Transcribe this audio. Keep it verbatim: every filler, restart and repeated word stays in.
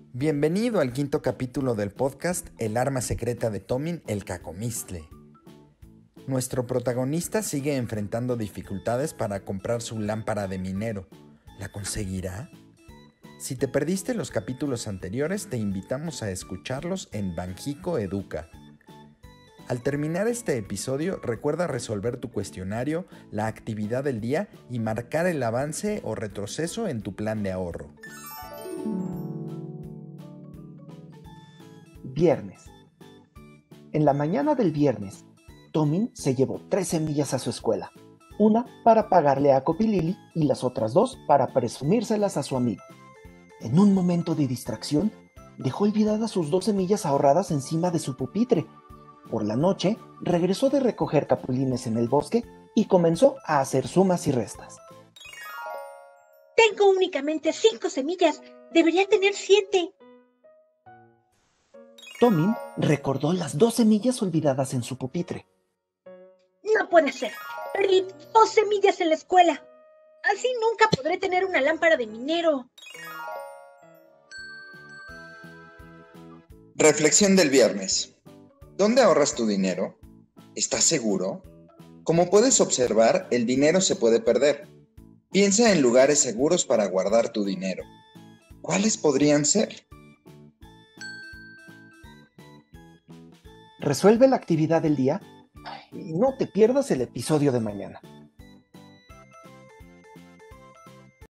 Bienvenido al quinto capítulo del podcast El arma secreta de Tomin, el Cacomistle. Nuestro protagonista sigue enfrentando dificultades para comprar su lámpara de minero. ¿La conseguirá? Si te perdiste los capítulos anteriores, te invitamos a escucharlos en Banxico Educa. Al terminar este episodio, recuerda resolver tu cuestionario, la actividad del día y marcar el avance o retroceso en tu plan de ahorro. Viernes. En la mañana del viernes, Tomin se llevó tres semillas a su escuela, una para pagarle a Copilili y las otras dos para presumírselas a su amigo. En un momento de distracción, dejó olvidadas sus dos semillas ahorradas encima de su pupitre. Por la noche, regresó de recoger capulines en el bosque y comenzó a hacer sumas y restas. Tengo únicamente cinco semillas. Debería tener siete. Tomin recordó las dos semillas olvidadas en su pupitre. No puede ser. Perdí dos semillas en la escuela. Así nunca podré tener una lámpara de minero. Reflexión del viernes. ¿Dónde ahorras tu dinero? ¿Estás seguro? Como puedes observar, el dinero se puede perder. Piensa en lugares seguros para guardar tu dinero. ¿Cuáles podrían ser? Resuelve la actividad del día y no te pierdas el episodio de mañana.